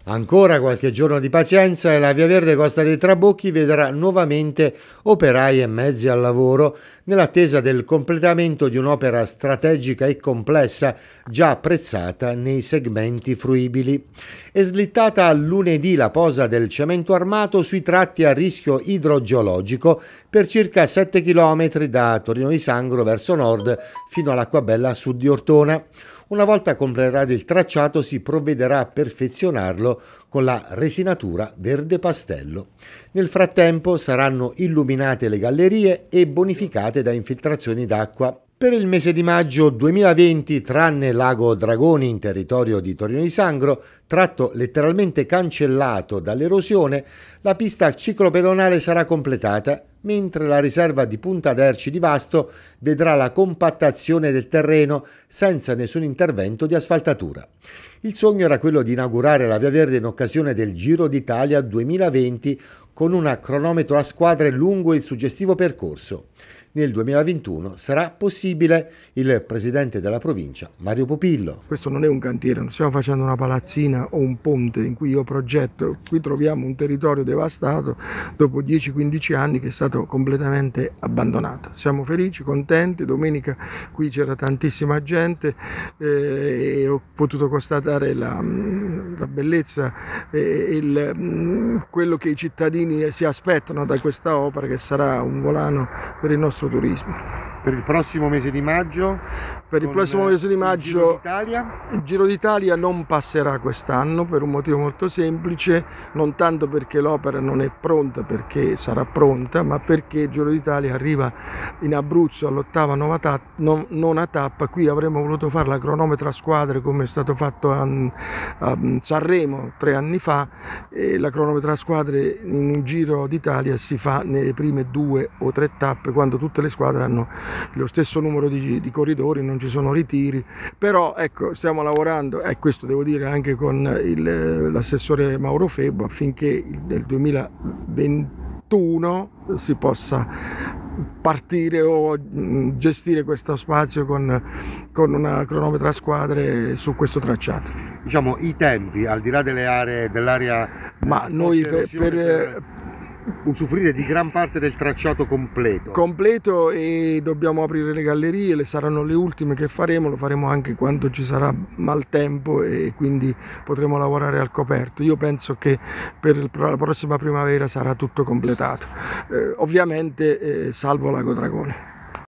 Ancora qualche giorno di pazienza e la Via Verde Costa dei Trabocchi vedrà nuovamente operai e mezzi al lavoro nell'attesa del completamento di un'opera strategica e complessa già apprezzata nei segmenti fruibili. È slittata a lunedì la posa del cemento armato sui tratti a rischio idrogeologico per circa 7 km da Torino di Sangro verso nord fino all'Acquabella a sud di Ortona. Una volta completato il tracciato si provvederà a perfezionarlo con la resinatura verde pastello. Nel frattempo saranno illuminate le gallerie e bonificate da infiltrazioni d'acqua. Per il mese di maggio 2020, tranne Lago Dragoni in territorio di Torino di Sangro, tratto letteralmente cancellato dall'erosione, la pista ciclopedonale sarà completata, mentre la riserva di Punta d'Erci di Vasto vedrà la compattazione del terreno senza nessun intervento di asfaltatura. Il sogno era quello di inaugurare la Via Verde in occasione del Giro d'Italia 2020 con un cronometro a squadre lungo il suggestivo percorso. Nel 2021 sarà possibile. Il presidente della provincia, Mario Pupillo. Questo non è un cantiere, non stiamo facendo una palazzina o un ponte in cui io progetto. Qui troviamo un territorio devastato dopo 10-15 anni che è stato completamente abbandonato. Siamo felici, contenti. Domenica qui c'era tantissima gente e ho potuto constatare la bellezza e quello che i cittadini si aspettano da questa opera, che sarà un volano per il nostro turismo. Per il prossimo mese di maggio? Per il prossimo mese di maggio il Giro d'Italia non passerà quest'anno per un motivo molto semplice, non tanto perché l'opera non è pronta, perché sarà pronta, ma perché il Giro d'Italia arriva in Abruzzo all'8ª nona tappa. Qui avremmo voluto fare la cronometra a squadre come è stato fatto a Sanremo 3 anni fa, e la cronometra a squadre in un Giro d'Italia si fa nelle prime 2 o 3 tappe, quando tutte le squadre hanno lo stesso numero di corridori, non ci sono ritiri. Però ecco, stiamo lavorando, e questo devo dire anche con l'assessore Mauro Febbo, affinché nel 2021 si possa partire o gestire questo spazio con una cronometra a squadre su questo tracciato. Diciamo i tempi, al di là dell'area, ma noi per usufruire di gran parte del tracciato completo, e dobbiamo aprire le gallerie, saranno le ultime che faremo, lo faremo anche quando ci sarà maltempo e quindi potremo lavorare al coperto. Io penso che per la prossima primavera sarà tutto completato, ovviamente salvo Lago Dragoni.